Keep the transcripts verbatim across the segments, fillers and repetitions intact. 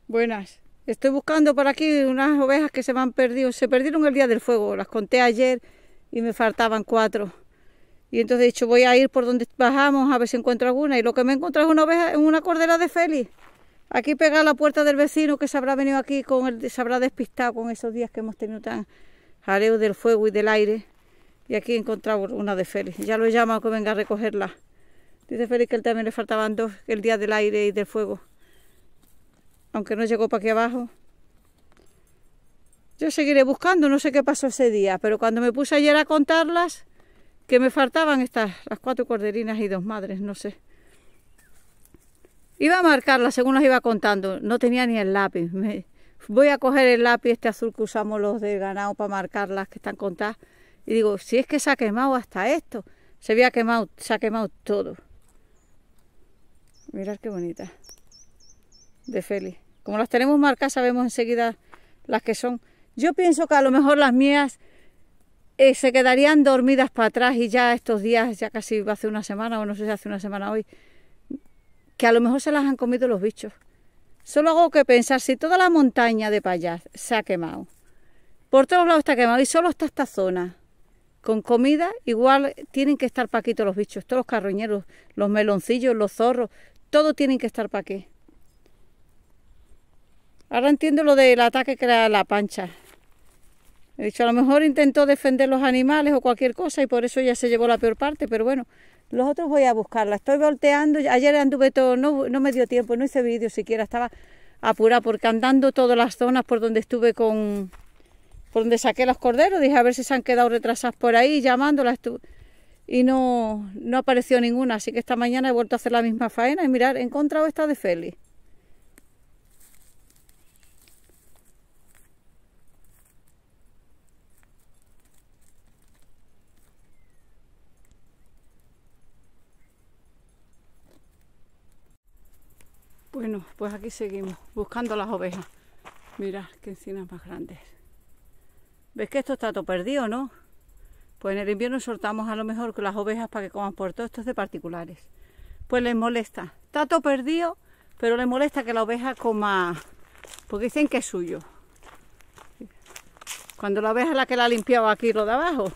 Buenas. Estoy buscando por aquí unas ovejas que se me han perdido. Se perdieron el día del fuego. Las conté ayer y me faltaban cuatro. Y entonces he dicho, voy a ir por donde bajamos a ver si encuentro alguna. Y lo que me he encontrado es una oveja, una cordera de Félix. Aquí pegada a la puerta del vecino que se habrá venido aquí, con el, se habrá despistado con esos días que hemos tenido tan jaleo del fuego y del aire. Y aquí he encontrado una de Félix. Ya lo he llamado que venga a recogerla. Dice Félix que él también le faltaban dos el día del aire y del fuego. Aunque no llegó para aquí abajo. Yo seguiré buscando, no sé qué pasó ese día, pero cuando me puse ayer a contarlas, que me faltaban estas, las cuatro corderinas y dos madres, no sé. Iba a marcarlas según las iba contando, no tenía ni el lápiz. Me, voy a coger el lápiz este azul que usamos los de ganado para marcarlas que están contadas. Y digo, si es que se ha quemado hasta esto, se había quemado, se ha quemado todo. Mirad qué bonita. De Félix. Como las tenemos marcadas, sabemos enseguida las que son. Yo pienso que a lo mejor las mías eh, se quedarían dormidas para atrás y ya estos días, ya casi hace una semana, o no sé si hace una semana hoy, que a lo mejor se las han comido los bichos. Solo hago que pensar, si toda la montaña de para allá se ha quemado, por todos lados está quemado y solo está esta zona con comida, igual tienen que estar para aquí todos los bichos, todos los carroñeros, los meloncillos, los zorros, todos tienen que estar para aquí. Ahora entiendo lo del ataque que era la pancha. He dicho, a lo mejor intentó defender los animales o cualquier cosa y por eso ya se llevó la peor parte, pero bueno, los otros voy a buscarla. Estoy volteando, ayer anduve todo, no, no me dio tiempo, no hice vídeo siquiera, estaba apurada porque andando todas las zonas por donde estuve con, por donde saqué los corderos, dije a ver si se han quedado retrasadas por ahí, llamándolas y no, no apareció ninguna, así que esta mañana he vuelto a hacer la misma faena y mirar, he encontrado esta de Félix. Bueno, pues aquí seguimos, buscando las ovejas. Mirad qué encinas más grandes. ¿Ves que esto está todo perdido, no? Pues en el invierno soltamos a lo mejor con las ovejas para que coman por todo. Esto es de particulares. Pues les molesta. Está todo perdido, pero les molesta que la oveja coma, porque dicen que es suyo. Cuando la oveja es la que la ha limpiado aquí lo de abajo.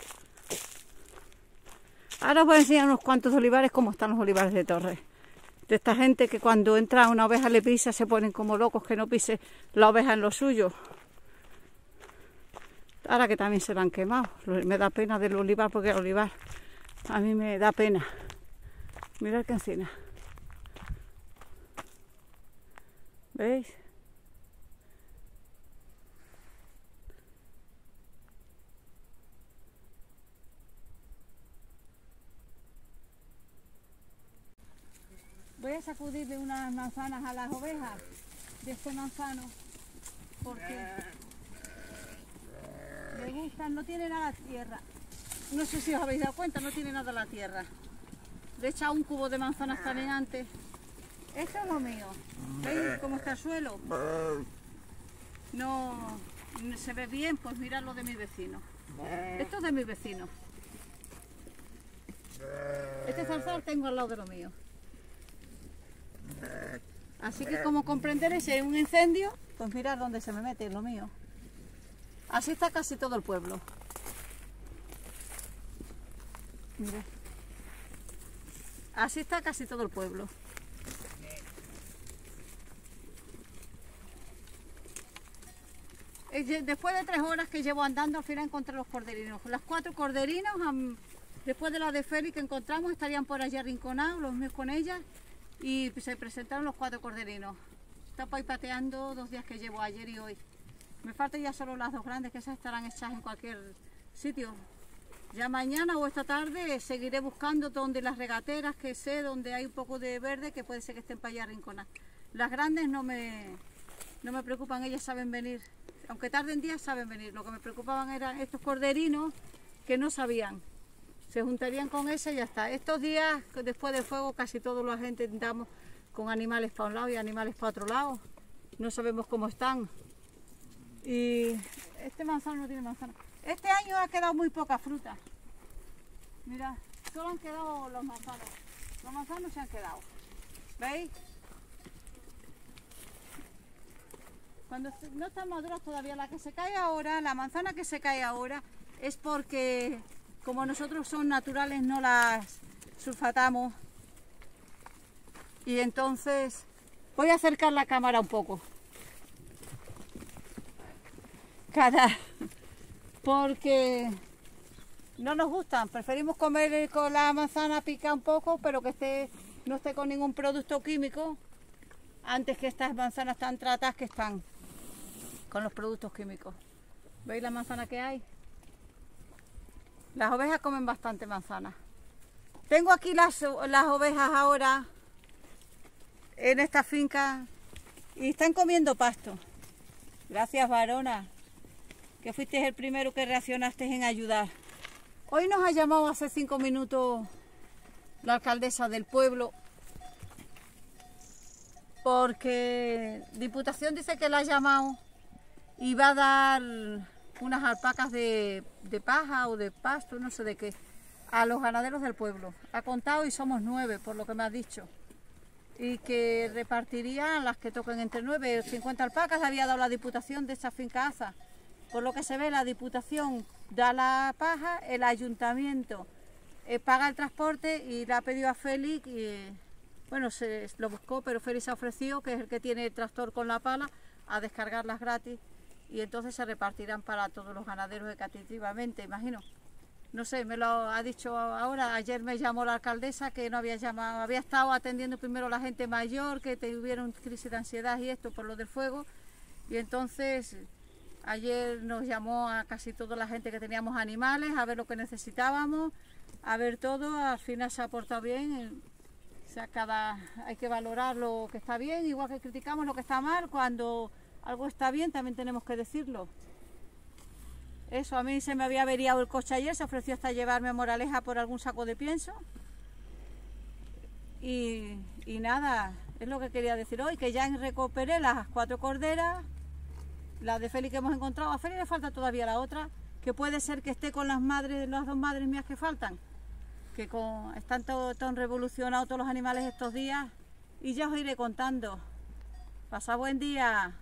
Ahora os voy a enseñar unos cuantos olivares, cómo están los olivares de Torres. De esta gente que cuando entra una oveja le pisa, se ponen como locos que no pise la oveja en lo suyo. Ahora que también se la han quemado, me da pena del olivar porque el olivar a mí me da pena. Mirad qué encina. ¿Veis? Voy a sacudirle unas manzanas a las ovejas de este manzano porque le gustan, no tiene nada tierra. No sé si os habéis dado cuenta, no tiene nada la tierra. Le he echado un cubo de manzanas también antes. Esto es lo mío. ¿Veis cómo está el suelo? No se ve bien, pues mirad lo de mi vecino. Esto es de mi vecino. Este zarzal tengo al lado de lo mío. Así que como comprenderéis, si hay un incendio, pues mirad dónde se me mete lo mío. Así está casi todo el pueblo. Mirad. Así está casi todo el pueblo. Después de tres horas que llevo andando, al final encontré los corderinos. Las cuatro corderinos, después de la de Félix que encontramos, estarían por allá arrinconados, los míos con ellas. Y se presentaron los cuatro corderinos. Está ahí pateando dos días que llevo ayer y hoy. Me faltan ya solo las dos grandes, que esas estarán hechas en cualquier sitio. Ya mañana o esta tarde seguiré buscando donde las regateras, que sé, donde hay un poco de verde, que puede ser que estén para allá arrinconadas. Las grandes no me, no me preocupan, ellas saben venir. Aunque tarden días, saben venir. Lo que me preocupaban eran estos corderinos que no sabían. Se juntarían con ese y ya está. Estos días, después del fuego, casi todos los gente andamos con animales para un lado y animales para otro lado. No sabemos cómo están. Y este manzano no tiene manzana. Este año ha quedado muy poca fruta. Mira, solo han quedado los manzanos. Los manzanos se han quedado. ¿Veis? Cuando no están maduras todavía, la que se cae ahora, la manzana que se cae ahora, es porque como nosotros son naturales no las sulfatamos. Y entonces voy a acercar la cámara un poco. Cada... porque no nos gustan, preferimos comer con la manzana pica un poco, pero que esté, no esté con ningún producto químico, antes que estas manzanas tan tratadas que están con los productos químicos. ¿Veis la manzana que hay? Las ovejas comen bastante manzana. Tengo aquí las, las ovejas ahora en esta finca y están comiendo pasto. Gracias, varona, que fuiste el primero que reaccionaste en ayudar. Hoy nos ha llamado hace cinco minutos la alcaldesa del pueblo porque Diputación dice que la ha llamado y va a dar unas alpacas de, de paja o de pasto, no sé de qué, a los ganaderos del pueblo. Ha contado y somos nueve, por lo que me ha dicho. Y que repartirían las que toquen entre nueve o cincuenta alpacas, le había dado la Diputación de esa finca Aza. Por lo que se ve, la Diputación da la paja, el Ayuntamiento eh, paga el transporte y le ha pedido a Félix, y, eh, bueno, se lo buscó, pero Félix se ha ofrecido, que es el que tiene el tractor con la pala, a descargarlas gratis y entonces se repartirán para todos los ganaderos equitativamente, imagino. No sé, me lo ha dicho ahora. Ayer me llamó la alcaldesa que no había llamado, había estado atendiendo primero a la gente mayor que tuvieron crisis de ansiedad y esto por lo del fuego, y entonces ayer nos llamó a casi toda la gente que teníamos animales a ver lo que necesitábamos, a ver todo. Al final se ha portado bien. O sea, cada, hay que valorar lo que está bien, igual que criticamos lo que está mal. Cuando algo está bien también tenemos que decirlo. Eso, a mí se me había averiado el coche ayer, se ofreció hasta llevarme a Moraleja por algún saco de pienso. Y, y nada, es lo que quería decir hoy, que ya recuperé las cuatro corderas, la de Félix que hemos encontrado. A Félix le falta todavía la otra, que puede ser que esté con las madres, las dos madres mías que faltan, que con, están todo, todo revolucionados todos los animales estos días, y ya os iré contando. Pasad buen día.